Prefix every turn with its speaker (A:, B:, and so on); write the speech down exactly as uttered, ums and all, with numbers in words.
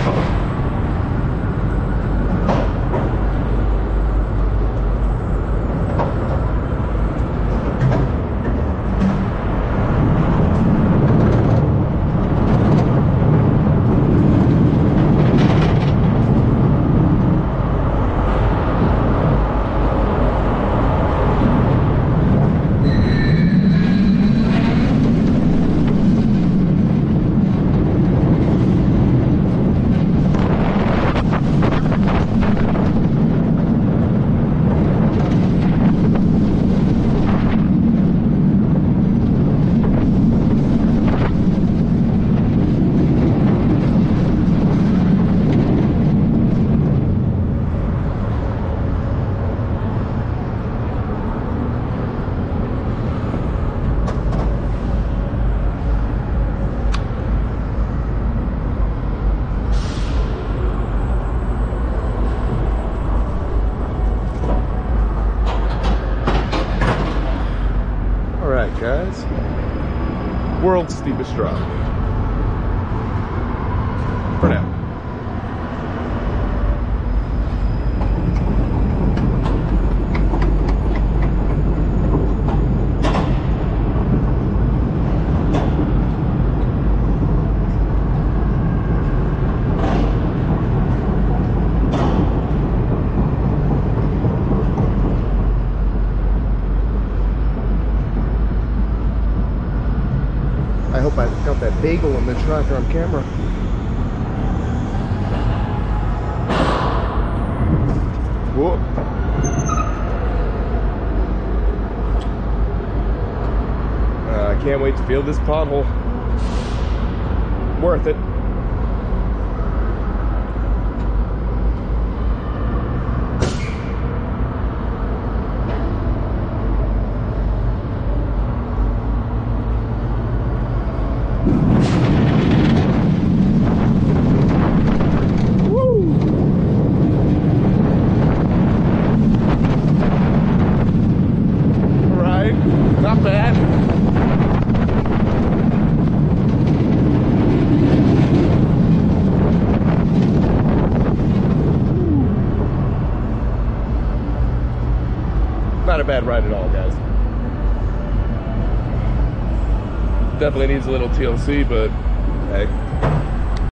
A: Guys, world's steepest drop for now. I hope I got that bagel in the truck on camera. Whoa. Uh, I can't wait to feel this pothole. Worth it. Not bad. Not a bad ride at all, guys. Definitely needs a little T L C, but hey.